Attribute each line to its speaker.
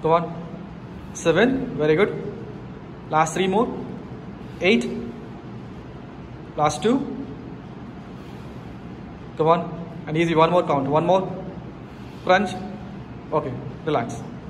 Speaker 1: Come on. 7. Very good. Last 3 more. 8. Last 2. Come on. And easy. One more count. One more. Crunch. Okay. Relax.